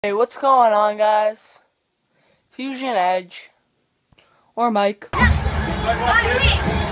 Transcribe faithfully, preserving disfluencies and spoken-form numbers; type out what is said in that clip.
Hey, what's going on, guys? Fusion Edge. Or Mike. Like